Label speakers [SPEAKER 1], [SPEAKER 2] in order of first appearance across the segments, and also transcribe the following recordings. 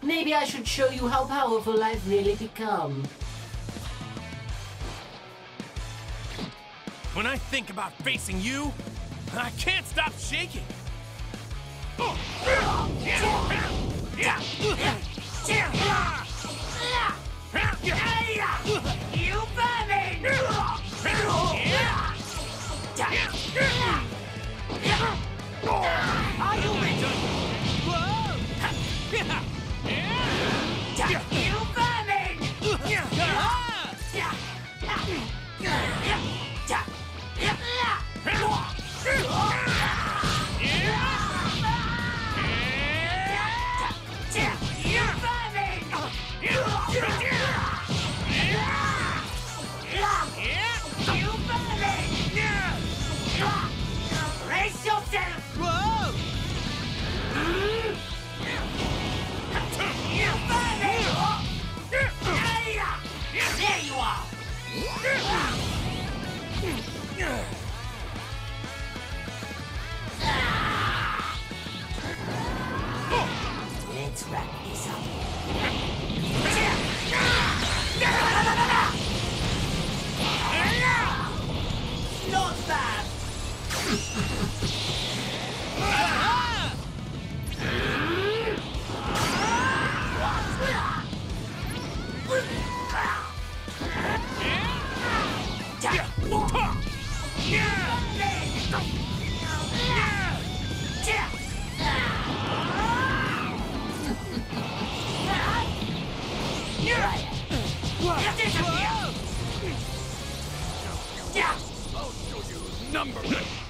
[SPEAKER 1] Maybe I should show you how powerful I've really become.
[SPEAKER 2] When I think about facing you, I can't stop shaking.
[SPEAKER 3] You vermin! Are you ready? You vermin! Brace yourself!
[SPEAKER 2] Whoa!
[SPEAKER 3] There you are! Let's wrap this up. Not bad!
[SPEAKER 2] I'll show you who's number.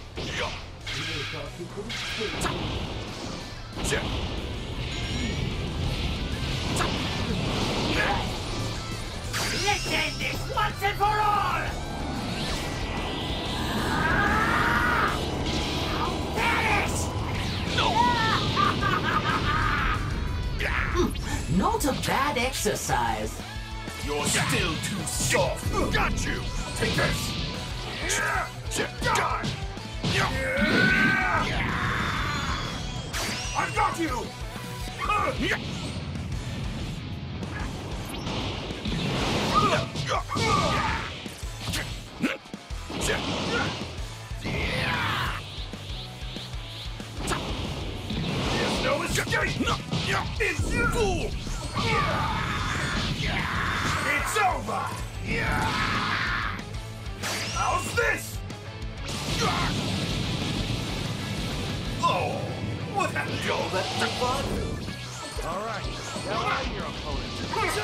[SPEAKER 3] Let's end this once and for all! Perish!
[SPEAKER 1] Not a bad exercise.
[SPEAKER 2] You're still too soft. Got you. Take this. Die. I got you. There's no escape. It's you. Fool. It's over! How's this? Oh, what happened to all that bravado? All right, now I'm your opponent.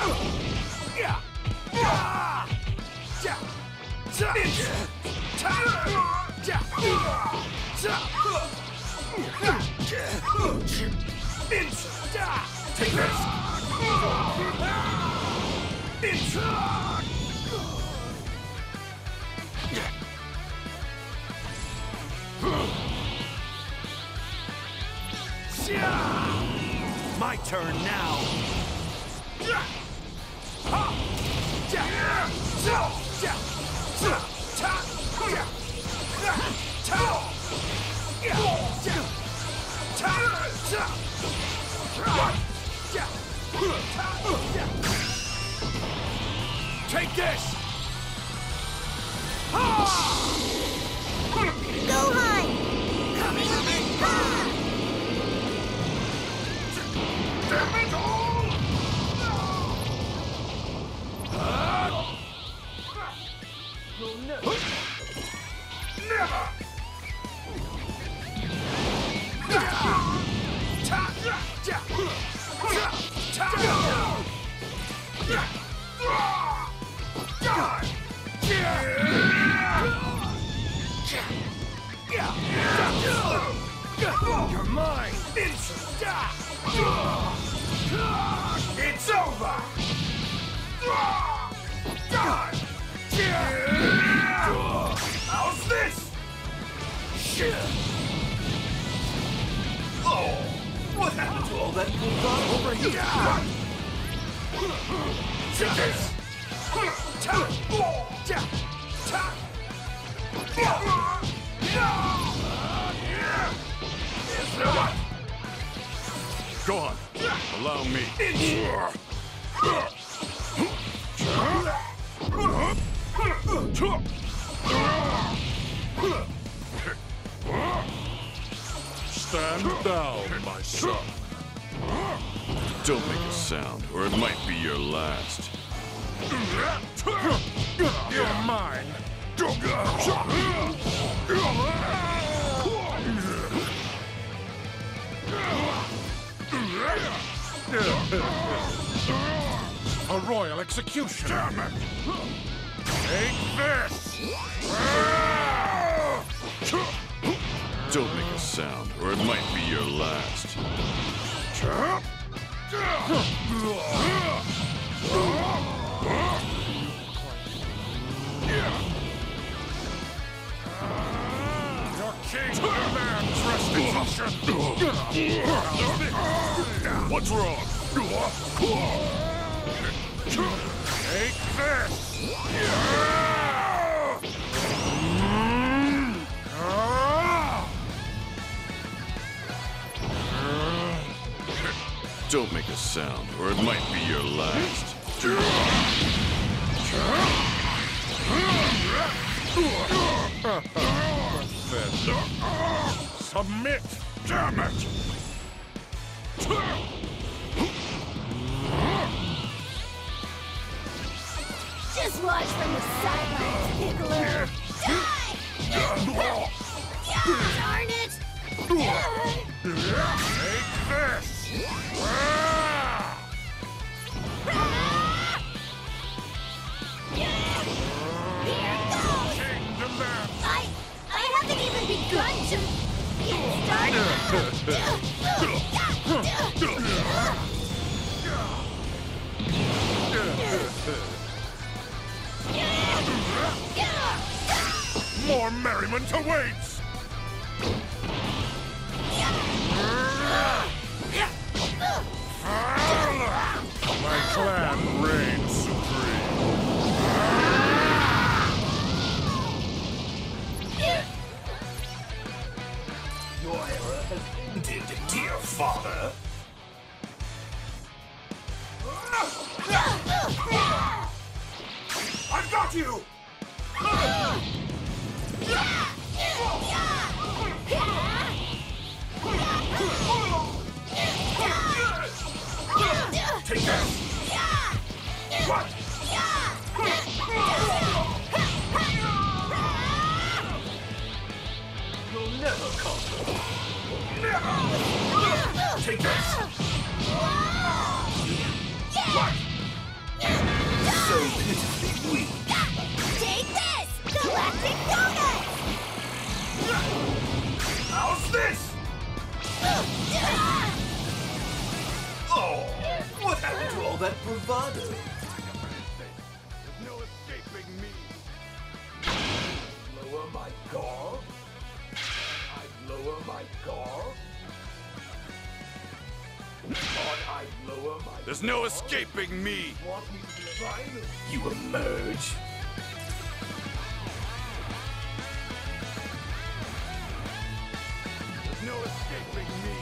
[SPEAKER 2] Take this! My turn now. Take this!
[SPEAKER 4] Gohan! Coming in!
[SPEAKER 2] Damn it all! Never! You're mine! It's over! How's this? Shit! Oh! What happened to all that bravado over here? Take this! Go on. Allow me. Stand down, my son. Don't make a sound, or it might be your last. You're mine. A royal execution. Damn it! Take this! Don't make a sound, or it might be your last. Your king demands restitution. What's wrong? Take this! Don't make a sound, or it might be your last. Submit! Damn it!
[SPEAKER 4] Just watch from the sidelines, Piccolo. Die! Darn it!
[SPEAKER 2] Take this!
[SPEAKER 4] Here goes!
[SPEAKER 2] King demands!
[SPEAKER 4] I haven't even begun to get started!
[SPEAKER 2] More merriment awaits! My clan reigns supreme.
[SPEAKER 3] Your error has ended, dear father. I've got you! Take this! What? You'll never conquer. Never! Take this! What? So pitifully weak.
[SPEAKER 4] Take this! Galactic Donuts!
[SPEAKER 3] How's this? Oh, what happened to all that bravado?
[SPEAKER 2] There's no escaping me.
[SPEAKER 3] Lower my guard? I lower my guard? Thought I'd lower my
[SPEAKER 2] There's no escaping me.
[SPEAKER 3] Want me to be violent? You emerge.
[SPEAKER 2] There's no escaping me.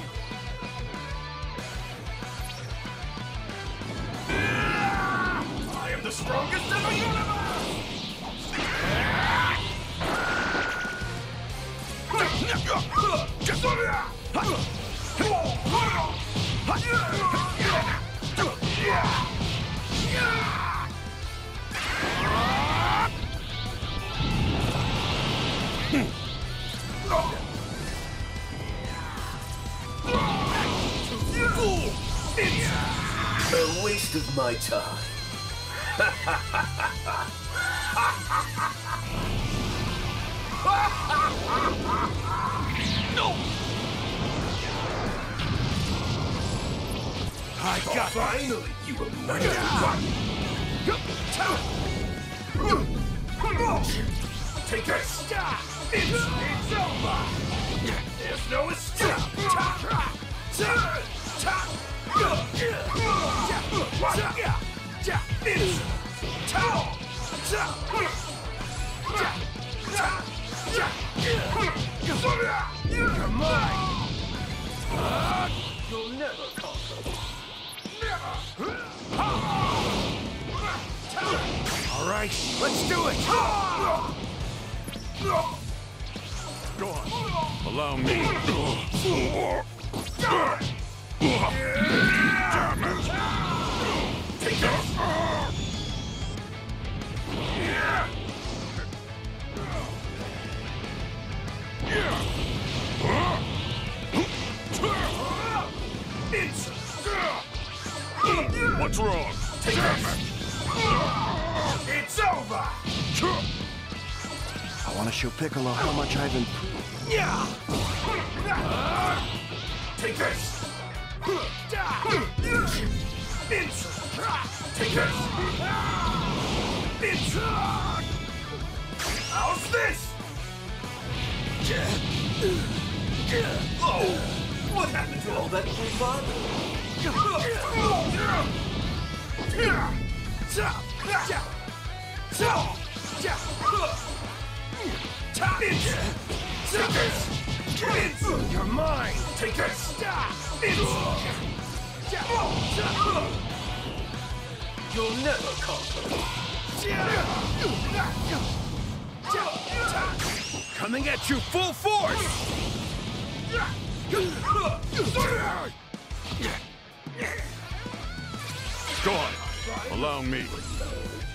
[SPEAKER 3] I am the strongest in the A waste of my time. No!
[SPEAKER 2] I got
[SPEAKER 3] Finally, you emerged. Take this! It's over! There's no escape! You're mine! You'll never conquer.
[SPEAKER 2] right, let's do it! Go on, allow me. Damn it! Take this! What's wrong? Take this! It's over!
[SPEAKER 5] I want to show Piccolo how much I've improved.
[SPEAKER 2] Yeah! Take this! Take this! How's this? Oh! What happened to all that bravado? You're mine! Take this! You'll never conquer! Coming at you full force! Go on, allow me.